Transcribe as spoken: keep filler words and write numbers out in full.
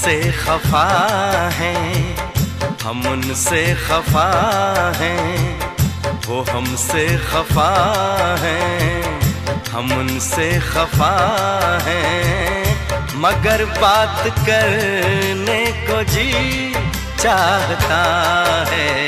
उनसे खफा हैं, हम उनसे खफा हैं, वो हमसे खफा हैं, हम उनसे खफा हैं, मगर बात करने को जी चाहता है।